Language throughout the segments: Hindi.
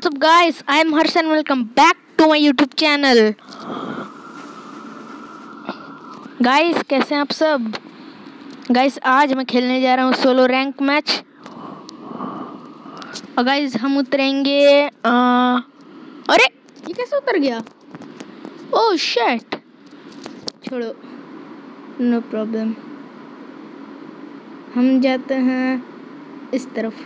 up guys, I am Harsh and welcome back to my YouTube channel। Guys कैसे हैं आप सब। गाइस आज मैं खेलने जा रहा हूँ सोलो रैंक मैच। और गाइस हम उतरेंगे अरे ये कैसे उतर गया। ओह शिट, छोड़ो, नो प्रॉब्लम। हम जाते हैं इस तरफ।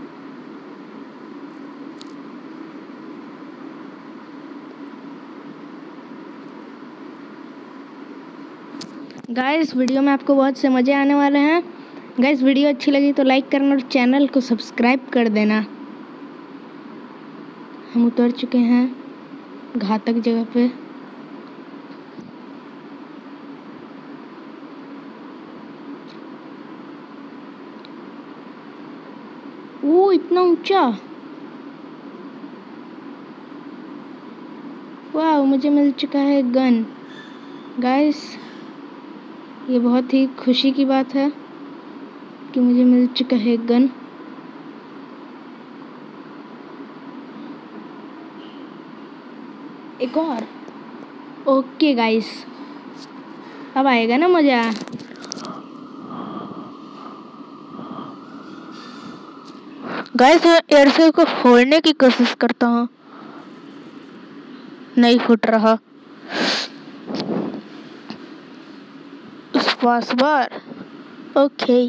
गाइस वीडियो में आपको बहुत से मज़े आने वाले हैं। गाइस वीडियो अच्छी लगी तो लाइक करना और चैनल को सब्सक्राइब कर देना। हम उतर चुके हैं घातक जगह पे। वो इतना ऊंचा, वाह, मुझे मिल चुका है गन। गाइस ये बहुत ही खुशी की बात है कि मुझे मिल चुका है गन। एक और। ओके गाइस, अब आएगा ना मजा। गाइस मैं एयरसेल को फोड़ने की कोशिश करता हूँ, नहीं फूट रहा। उस बार ओके।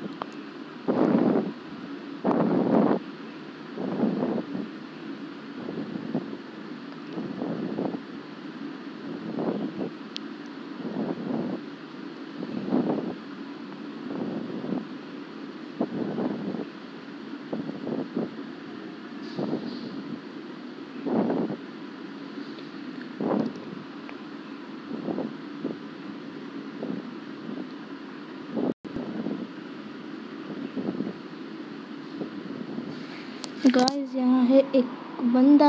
गाइस यहाँ है एक बंदा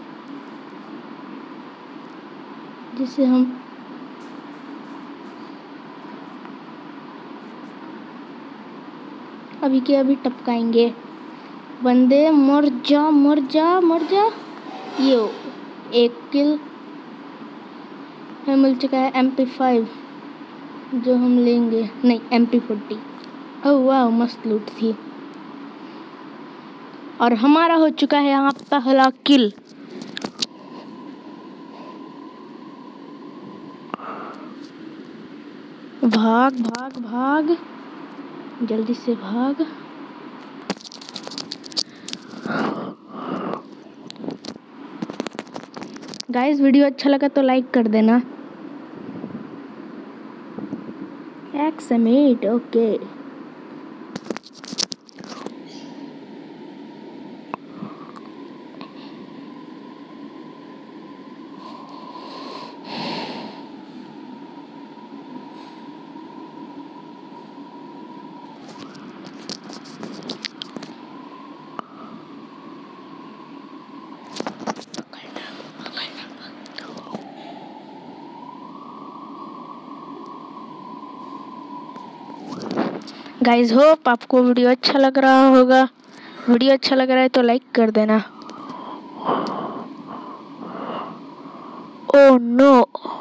जिसे हम अभी के अभी टपकाएंगे। बंदे मर जा मर जा मर जा। यो एक किल है, मिल चुका है MP5 जो हम लेंगे। नहीं MP40। ओह वाह, मस्त लूट थी। और हमारा हो चुका है यहाँ पहला किल। भाग भाग भाग, जल्दी से भाग। गाइस वीडियो अच्छा लगा तो लाइक कर देना। एक्समेट ओके। गाइस होप आपको वीडियो अच्छा लग रहा होगा। वीडियो अच्छा लग रहा है तो लाइक कर देना। ओह नो,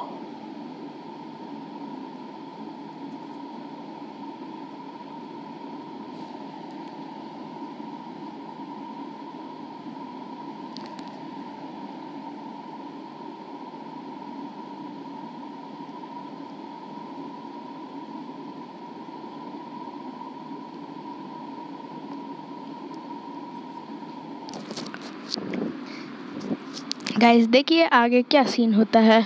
गाइस देखिए आगे क्या सीन होता है।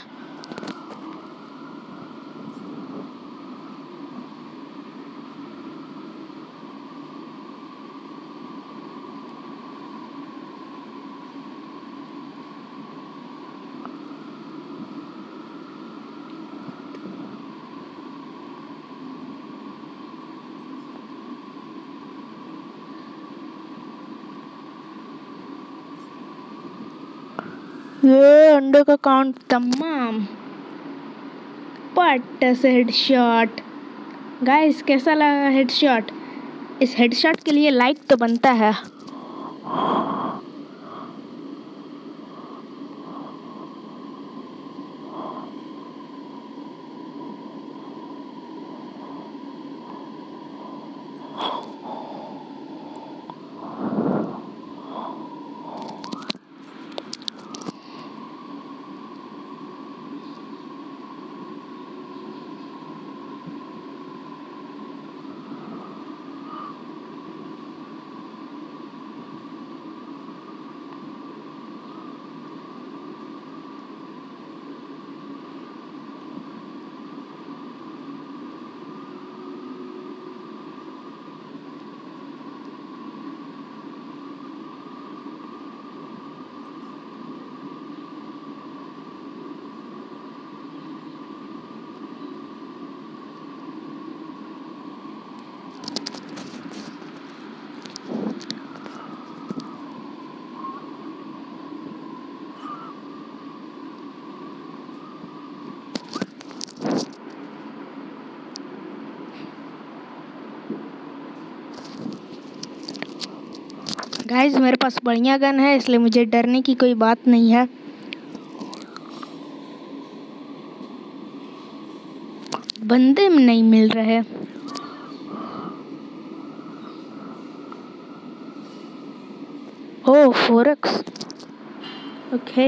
ये अंडे का काउंट तमाम। पट से हेडशॉट। गाइस कैसा लगा हेडशॉट। इस हेडशॉट के लिए लाइक तो बनता है। गाइस मेरे पास बढ़िया गन है, इसलिए मुझे डरने की कोई बात नहीं है। बंदे नहीं मिल रहे। ओह 4x, ओके।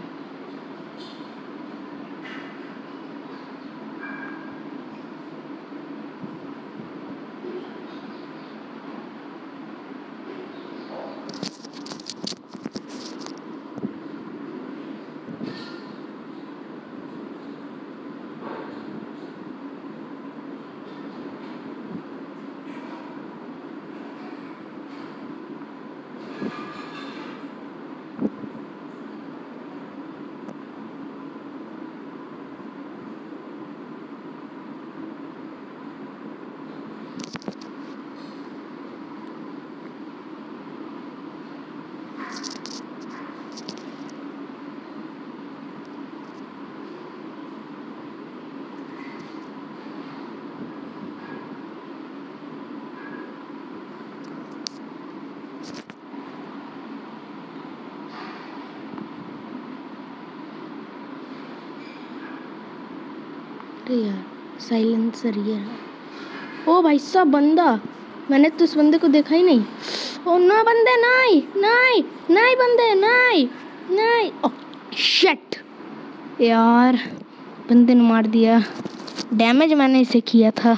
यार साइलेंसर ये रहा। ओ भाई साहब बंदा, मैंने तो इस बंदे को देखा ही नहीं। ओ ना बंदे, नहीं नहीं नहीं बंदे, नहीं नहीं। ओ शिट यार, बंदे ने मार दिया। डैमेज मैंने इसे किया था।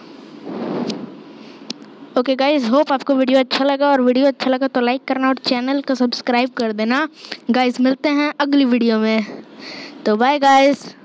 ओके गाइज, होप आपको वीडियो अच्छा लगा, और वीडियो अच्छा लगा तो लाइक करना और चैनल को सब्सक्राइब कर देना। गाइज मिलते हैं अगली वीडियो में, तो बाय गाइज।